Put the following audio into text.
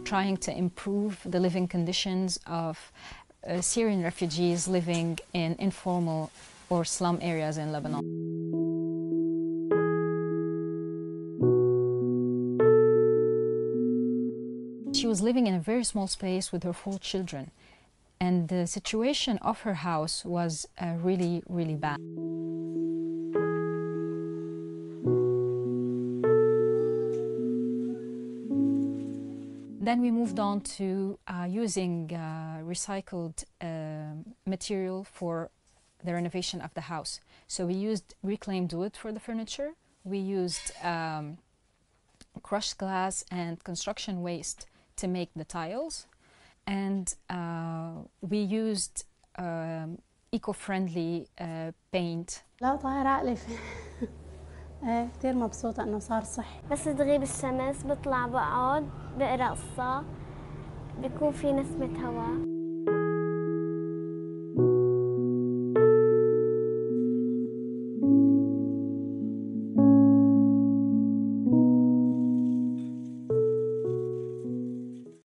we're trying to improve the living conditions of Syrian refugees living in informal or slum areas in Lebanon. She was living in a very small space with her 4 children, and the situation of her house was really, really bad. Then we moved on to using recycled material for the renovation of the house. So we used reclaimed wood for the furniture. We used crushed glass and construction waste to make the tiles. And we used eco-friendly paint. لا طاهر عقلي كتير مبسوطة إنه صار صحي. بس تغيب الشمس بطلع بقعد بقرا قصة، بيكون في نسمة هواء.